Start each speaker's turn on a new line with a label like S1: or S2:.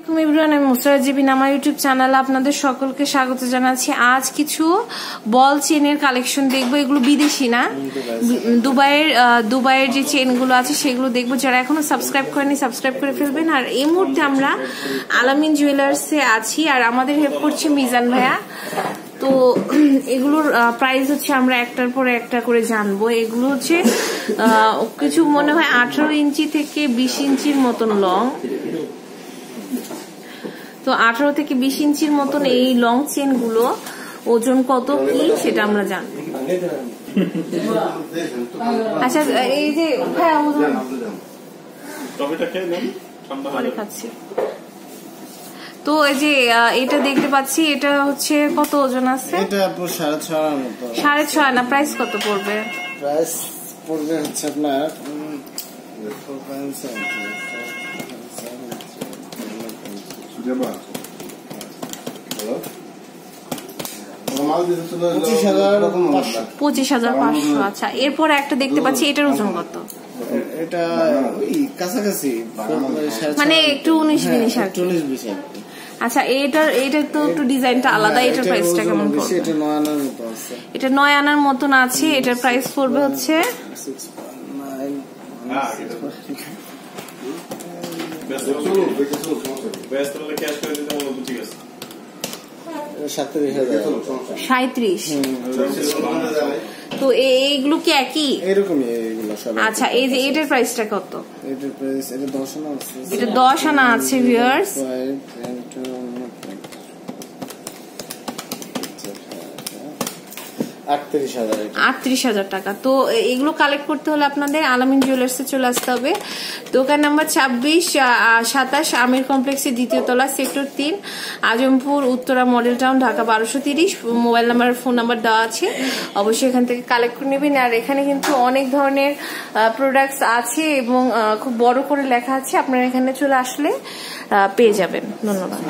S1: Everyone, আমি মুসরাত জিবিন, আমার YouTube চ্যানেলে আপনাদের সকলকে স্বাগত জানাচ্ছি। আজ কিছু বল চেনের কালেকশন দেখবো। এগুলো বিদেশি না, দুবাইয়ের যে চেনগুলো আছে সেগুলো দেখবো। যারা এখনো সাবস্ক্রাইব করেনি সাবস্ক্রাইব করে ফেলবেন। আর এই মুহূর্তে আমরা আলামিন জুয়েলার্সে আছি আর আমাদের হেল্প করছে মিজান ভাইয়া। তো এগুলোর প্রাইস হচ্ছে আমরা একটার পর একটা করে জানবো। এগুলো হচ্ছে কিছু মনে হয় 18 ইঞ্চি থেকে 20 ইঞ্চির মতন লং। তো 18 থেকে 20 ইঞ্চির মতন এই লং চেন গুলো ওজন কত কি সেটা আমরা জানবো। আচ্ছা, এই যে খাচ্ছি তো এই যে এটা দেখতে পাচ্ছি, এটা হচ্ছে কত ওজন আছে?
S2: এটা আপু 6.5 মতো।
S1: 6.5 না, প্রাইস কত পড়বে?
S2: প্রাইস পড়বে হচ্ছে আপনার
S1: $25,500। আচ্ছা, এরপর একটা দেখতে পাচ্ছি, এটার ওজন কত?
S2: এটা কাছাকাছি,
S1: মানে একটু 19-20 আর কি। আচ্ছা, এইটার তো একটু ডিজাইনটা আলাদা। এটার প্রাইসটা কেমন পড়বে?
S2: এটা 9 আনার মতো আছে।
S1: এটা 9 আনার মতন আছে। এটার প্রাইস পড়বে হচ্ছে 37। তো এইগুলো কি একই?
S2: এরকমই এগুলো সব।
S1: আচ্ছা, এই যে এটার প্রাইসটা কত?
S2: এটার প্রাইস এটা 10 আনা আছে।
S1: এটা 10 আনা আছে ভিউয়ার্স। 38,000 টাকা। তো এগুলো কালেক্ট করতে হলে আপনাদের আলামিন জুয়েলার্সে চলে আসতে হবে। দোকান নাম্বার 26-27 আমির কমপ্লেক্সের 2য় তলা, sector 3, Azampur, Uttara model town, Dhaka 1230। Mobile number, phone number দেওয়া আছে, অবশ্যই এখান থেকে কালেক্ট করে নেবেন। আর এখানে কিন্তু অনেক ধরনের প্রোডাক্টস আছে এবং খুব বড় করে লেখা আছে। আপনারা এখানে চলে আসলে পেয়ে যাবেন। ধন্যবাদ।